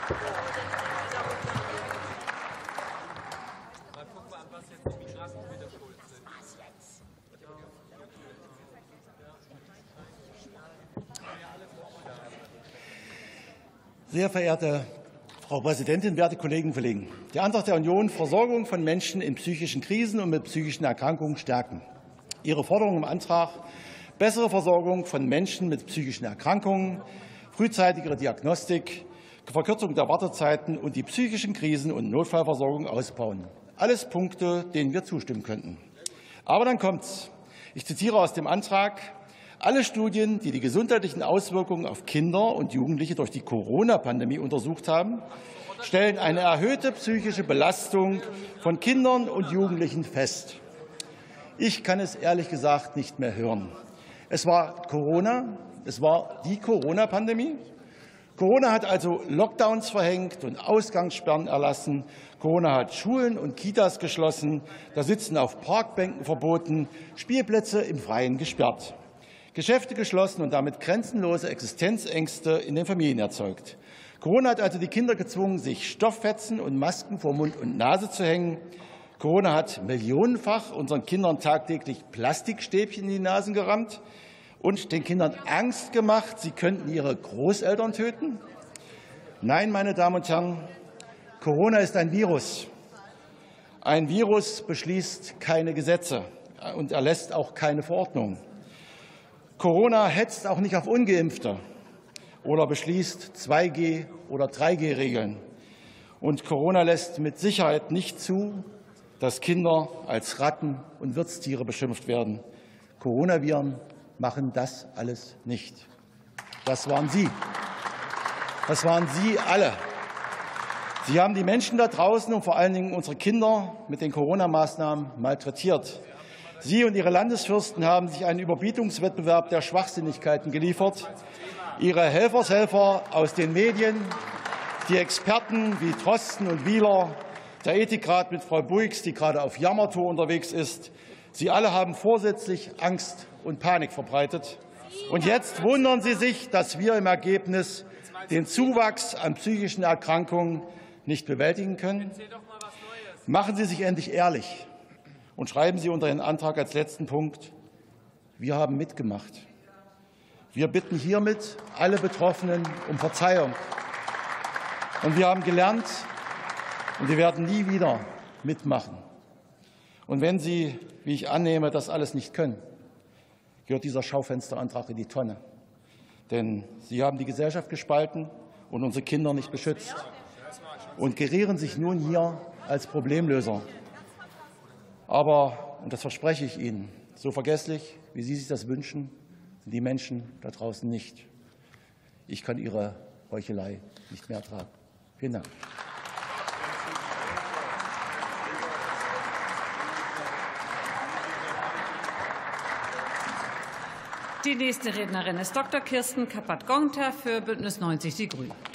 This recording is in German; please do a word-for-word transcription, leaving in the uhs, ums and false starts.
Sehr verehrte Frau Präsidentin, werte Kolleginnen und Kollegen! Der Antrag der Union, Versorgung von Menschen in psychischen Krisen und mit psychischen Erkrankungen stärken. Ihre Forderung im Antrag: bessere Versorgung von Menschen mit psychischen Erkrankungen, frühzeitigere Diagnostik, Verkürzung der Wartezeiten und die psychischen Krisen- und Notfallversorgung ausbauen. Alles Punkte, denen wir zustimmen könnten. Aber dann kommt's. Ich zitiere aus dem Antrag: Alle Studien, die die gesundheitlichen Auswirkungen auf Kinder und Jugendliche durch die Corona-Pandemie untersucht haben, stellen eine erhöhte psychische Belastung von Kindern und Jugendlichen fest. Ich kann es ehrlich gesagt nicht mehr hören. Es war Corona, es war die Corona-Pandemie. Corona hat also Lockdowns verhängt und Ausgangssperren erlassen. Corona hat Schulen und Kitas geschlossen, das Sitzen auf Parkbänken verboten, Spielplätze im Freien gesperrt, Geschäfte geschlossen und damit grenzenlose Existenzängste in den Familien erzeugt. Corona hat also die Kinder gezwungen, sich Stofffetzen und Masken vor Mund und Nase zu hängen. Corona hat millionenfach unseren Kindern tagtäglich Plastikstäbchen in die Nasen gerammt und den Kindern Angst gemacht, sie könnten ihre Großeltern töten. Nein, meine Damen und Herren, Corona ist ein Virus. Ein Virus beschließt keine Gesetze und erlässt auch keine Verordnungen. Corona hetzt auch nicht auf Ungeimpfte oder beschließt zwei G- oder drei G-Regeln. Und Corona lässt mit Sicherheit nicht zu, dass Kinder als Ratten und Wirtstiere beschimpft werden. Coronaviren machen das alles nicht. Das waren Sie. Das waren Sie alle. Sie haben die Menschen da draußen und vor allen Dingen unsere Kinder mit den Corona-Maßnahmen malträtiert. Sie und Ihre Landesfürsten haben sich einen Überbietungswettbewerb der Schwachsinnigkeiten geliefert. Ihre Helfershelfer aus den Medien, die Experten wie Drosten und Wieler, der Ethikrat mit Frau Buix, die gerade auf Jammertour unterwegs ist, sie alle haben vorsätzlich Angst und Panik verbreitet. Und jetzt wundern Sie sich, dass wir im Ergebnis den Zuwachs an psychischen Erkrankungen nicht bewältigen können. Machen Sie sich endlich ehrlich und schreiben Sie unter den Antrag als letzten Punkt: Wir haben mitgemacht. Wir bitten hiermit alle Betroffenen um Verzeihung. Und wir haben gelernt, und wir werden nie wieder mitmachen. Und wenn Sie, wie ich annehme, das alles nicht können, gehört dieser Schaufensterantrag in die Tonne. Denn Sie haben die Gesellschaft gespalten und unsere Kinder nicht beschützt und gerieren sich nun hier als Problemlöser. Aber, und das verspreche ich Ihnen, so vergesslich, wie Sie sich das wünschen, sind die Menschen da draußen nicht. Ich kann Ihre Heuchelei nicht mehr ertragen. Vielen Dank. Die nächste Rednerin ist Doktor Kirsten Kappert-Gonter für Bündnis neunzig Die Grünen.